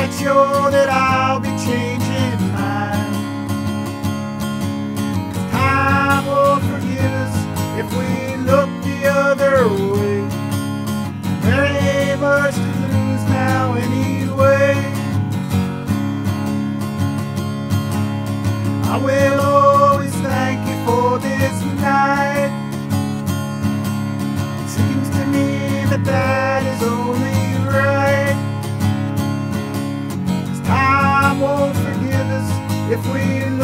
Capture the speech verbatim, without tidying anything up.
make sure that I'll be changing mine. Time won't forgive us if we look the other way. There ain't much to lose now anyway. I will always thank you for this night. It seems to me that that is only right. 'Cause time won't forgive us if we